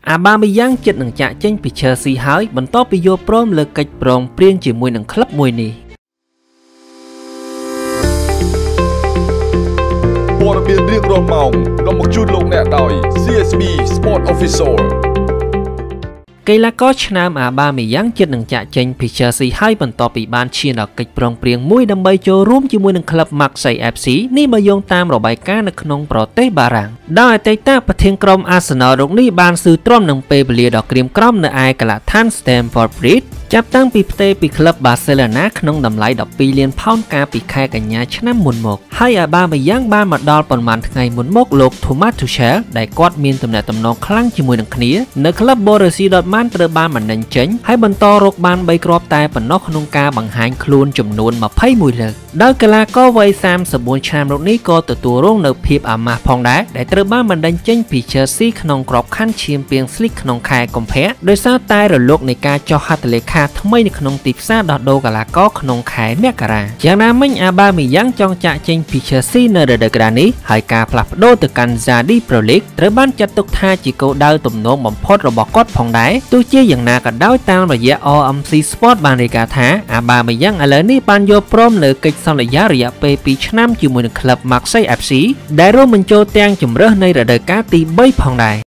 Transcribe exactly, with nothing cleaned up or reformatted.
អាបាមីយ៉ាងចិត្តនឹងចាក់ចេញពី Chelsea ហើយបន្ទាប់ពីយកព្រមលើកិច្ចប្រឹងប្រែងជាមួយនឹងក្លឹបមួយនេះព័ត៌មានរៀងរាល់ម៉ោងនាំមកជូនលោកអ្នកដោយ C S B Sport Official កីឡាករឆ្នើមអាបាមីយ៉ាងចិត្តនឹងចាក់ចេញពី Chelsea ហើយបន្ទាប់ពីបានឈានដល់កិច្ចប្រឹងប្រែងមួយដើម្បីចូលរួមជាមួយនឹងក្លឹប Marseille F C នេះមកយោងតាមរបាយការណ៍នៅក្នុងប្រទេសបារាំងដោយអតីតប្រធានក្រុម Arsenal រូបនេះបានស៊ឺទ្រាំនឹងពេលវេលាដ៏ក្រៀមក្រំនៅឯកាឡាដ្ឋាន Stamford Bridge ចាប់តាំងពីផ្ទេរពីក្លឹប Barcelona ក្នុងតម្លៃដប់ពីរលានផោនកាលពីខែកញ្ញាឆ្នាំមុនមកហើយអាបាមីយ៉ាងបានមកដល់ប៉ុន្មានថ្ងៃមុនមកលោក Thomas Tuchel ដែលគាត់មានទំនាក់ទំនងខ្លាំងជាមួយនឹងគ្នានៅក្លឹប Borussia Dortmund ត្រូវបានបណ្តេញចេញហើយបន្តរកបានបីគ្រាប់តែប៉ុណ្ណោះក្នុងការបង្ហាញខ្លួនចំនួនម្ភៃមួយលើកដោយកីឡាករវ័យសាមសិបបួនឆ្នាំរូបនេះក៏ទទួលរងនៅភាពអាម៉ាស់ផងដែរដែលត្រូវបានបណ្តេញចេញពី Chelsea ក្នុងក្របខ័ណ្ឌ Champions League ក្នុងខែកុម្ភៈដោយសារតែរលកនៃការចុះហត្ថលេខាថ្មីនៅក្នុងទីផ្សារដោះដូរកីឡាករក្នុងខែមករាយ៉ាងណាមិញអាបាមីយ៉ាងចង់ចាក់ចេញពី Chelsea នៅរដូវកាលនេះហើយការផ្លាស់ប្ដូរទៅកាន់ Saudi Pro League ត្រូវបានចាត់ទុកថាជាគោលដៅទំនងបំផុតរបស់គាត់ផងដែរទោះជាយ៉ាងណាក៏ដោយតាមរយៈ R M C Sport បានរាយការណ៍ថាអាបាមីយ៉ាងឥឡូវនេះបានយកព្រមលើកិច្ចសន្យារយៈពេលពីរឆ្នាំជាមួយនឹងក្លឹប Marseille F C ដែលរួមបញ្ចូលទាំងជម្រើសនៃរដូវកាលទីបីផងដែរ